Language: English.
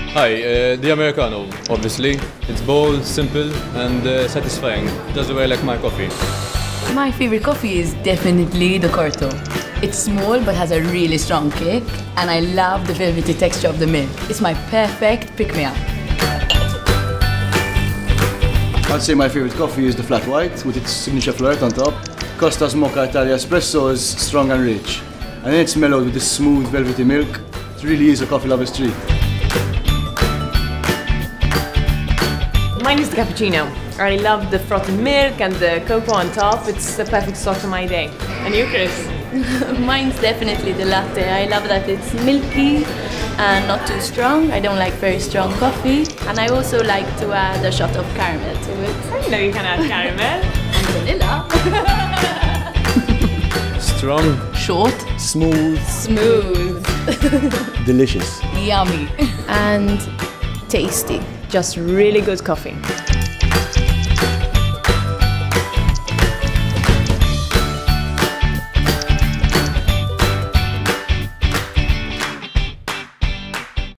Hi, the Americano, obviously. It's bold, simple and satisfying. That's the way I like my coffee. My favorite coffee is definitely the Corto. It's small but has a really strong kick, and I love the velvety texture of the milk. It's my perfect pick-me-up. I'd say my favorite coffee is the flat white with its signature floret on top. Costa's Mocha Italia Espresso is strong and rich, and then it's mellowed with this smooth velvety milk. It really is a coffee lover's treat. Mine is the cappuccino. I love the frothed milk and the cocoa on top. It's the perfect start to my day. And you, Chris? Mine's definitely the latte. I love that it's milky and not too strong. I don't like very strong coffee. And I also like to add a shot of caramel to it. I know you can add caramel. And vanilla. Strong. Short. Smooth. Smooth. Delicious. Yummy. And tasty. Just really good coffee.